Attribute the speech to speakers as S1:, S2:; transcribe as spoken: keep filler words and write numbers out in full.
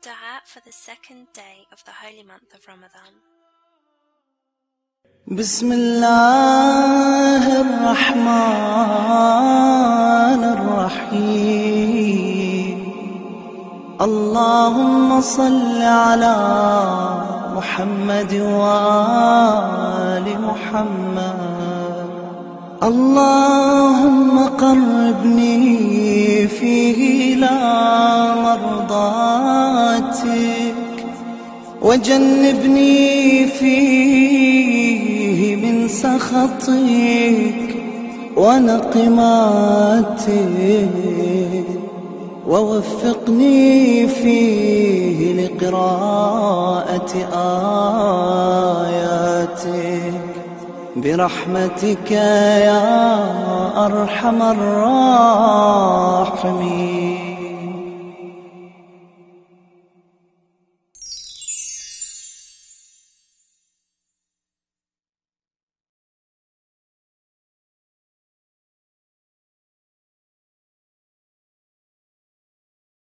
S1: Dua for the second day of the holy month of Ramadan.
S2: بسم الله الرحمن الرحيم. اللهم صل على محمد وآل محمد. اللهم قربني فيه إلى مرضاتك، وجنبني فيه من سخطك ونقماتك، ووفقني فيه لقراءة آياتك برحمتك يا أرحم الراحمين.